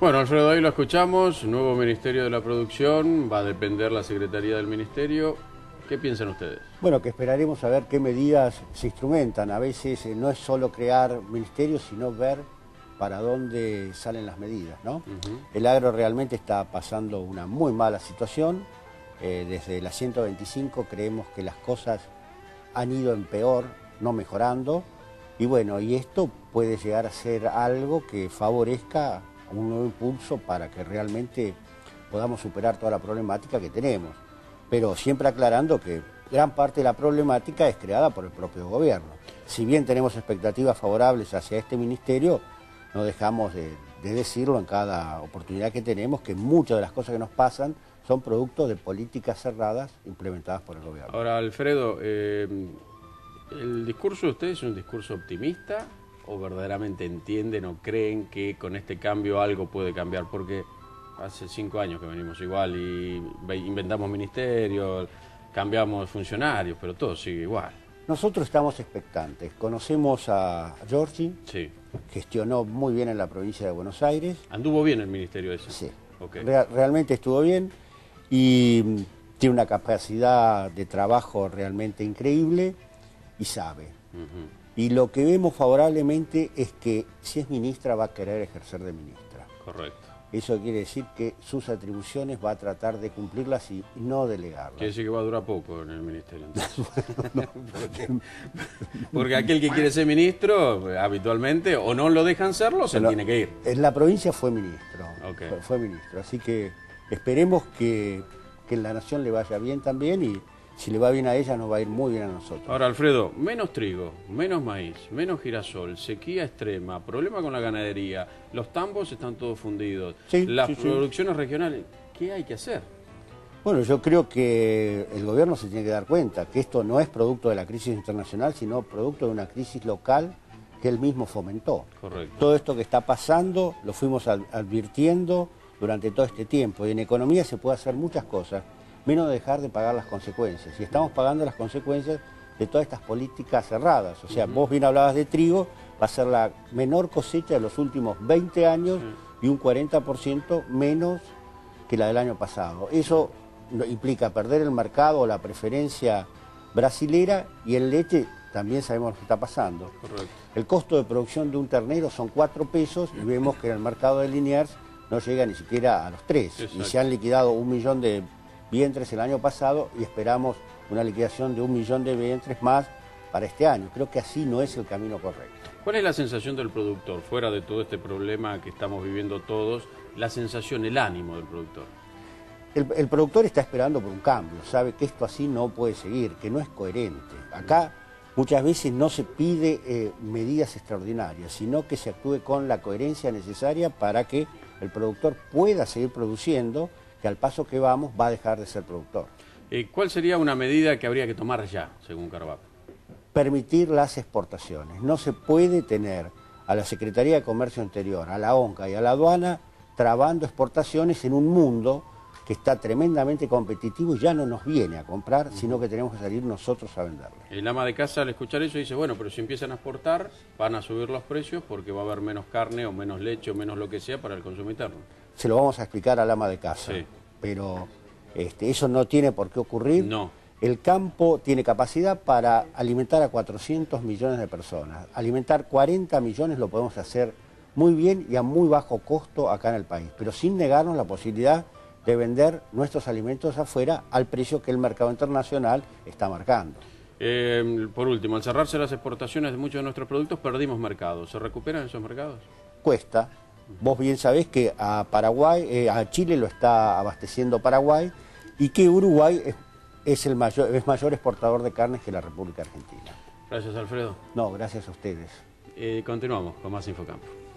Bueno, Alfredo, ahí lo escuchamos, nuevo Ministerio de la Producción, va a depender la Secretaría del Ministerio. ¿Qué piensan ustedes? Bueno, que esperaremos a ver qué medidas se instrumentan. A veces no es solo crear ministerios, sino ver para dónde salen las medidas, ¿no? El agro realmente está pasando una muy mala situación. Desde la 125 creemos que las cosas han ido en peor, no mejorando. Y bueno, y esto puede llegar a ser algo que favorezca un nuevo impulso para que realmente podamos superar toda la problemática que tenemos. Pero siempre aclarando que gran parte de la problemática es creada por el propio gobierno. Si bien tenemos expectativas favorables hacia este ministerio, no dejamos de decirlo en cada oportunidad que tenemos, que muchas de las cosas que nos pasan son producto de políticas cerradas implementadas por el gobierno. Ahora, Alfredo, ¿el discurso de ustedes es un discurso optimista o verdaderamente entienden o creen que con este cambio algo puede cambiar? Porque hace 5 años que venimos igual y inventamos ministerios, cambiamos funcionarios, pero todo sigue igual. Nosotros estamos expectantes. Conocemos a Giorgi, Sí. gestionó muy bien en la provincia de Buenos Aires. ¿Anduvo bien el ministerio ese? Sí, Okay. Realmente estuvo bien y tiene una capacidad de trabajo realmente increíble y sabe. Y lo que vemos favorablemente es que si es ministra va a querer ejercer de ministra. Correcto. Eso quiere decir que sus atribuciones va a tratar de cumplirlas y no delegarlas. Quiere decir que va a durar poco en el ministerio. Porque aquel que quiere ser ministro, habitualmente, o no lo dejan serlo, se tiene que ir. En la provincia fue ministro, Okay. fue ministro. Así que esperemos que en la nación le vaya bien también y si le va bien a ella nos va a ir muy bien a nosotros. Ahora, Alfredo, menos trigo, menos maíz, menos girasol, sequía extrema, problema con la ganadería, los tambos están todos fundidos, Sí, las sí. producciones regionales, ¿qué hay que hacer? Bueno, yo creo que el gobierno se tiene que dar cuenta que esto no es producto de la crisis internacional, sino producto de una crisis local que él mismo fomentó. Correcto. Todo esto que está pasando lo fuimos advirtiendo durante todo este tiempo. Y en economía se puede hacer muchas cosas, menos dejar de pagar las consecuencias. Y estamos pagando las consecuencias de todas estas políticas cerradas. O sea, vos bien hablabas de trigo, va a ser la menor cosecha de los últimos 20 años y un 40% menos que la del año pasado. Eso implica perder el mercado o la preferencia brasilera, y en leche también sabemos lo que está pasando. Correcto. El costo de producción de un ternero son 4 pesos y vemos que en el mercado de Liniers no llega ni siquiera a los 3. Exacto. Y se han liquidado 1 millón de vientres el año pasado y esperamos una liquidación de 1 millón de vientres más para este año. Creo que así no es el camino correcto. ¿Cuál es la sensación del productor, fuera de todo este problema que estamos viviendo todos, la sensación, el ánimo del productor? El productor está esperando por un cambio, sabe que esto así no puede seguir, que no es coherente. Acá muchas veces no se pide medidas extraordinarias, sino que se actúe con la coherencia necesaria para que el productor pueda seguir produciendo, que al paso que vamos va a dejar de ser productor. ¿Cuál sería una medida que habría que tomar ya, según Carvalho? Permitir las exportaciones. No se puede tener a la Secretaría de Comercio Interior, a la ONCA y a la aduana trabando exportaciones en un mundo que está tremendamente competitivo y ya no nos viene a comprar, sino que tenemos que salir nosotros a venderle. El ama de casa al escuchar eso dice, bueno, pero si empiezan a exportar van a subir los precios porque va a haber menos carne o menos leche o menos lo que sea para el consumo interno. Se lo vamos a explicar al ama de casa, Sí. pero eso no tiene por qué ocurrir. No. El campo tiene capacidad para alimentar a 400 millones de personas. Alimentar 40 millones lo podemos hacer muy bien y a muy bajo costo acá en el país, pero sin negarnos la posibilidad de vender nuestros alimentos afuera al precio que el mercado internacional está marcando. Por último, al cerrarse las exportaciones de muchos de nuestros productos, perdimos mercados. ¿Se recuperan esos mercados? Cuesta. Vos bien sabés que a Paraguay, a Chile lo está abasteciendo Paraguay y que Uruguay es mayor exportador de carnes que la República Argentina. Gracias, Alfredo. No, gracias a ustedes. Continuamos con más Infocampo.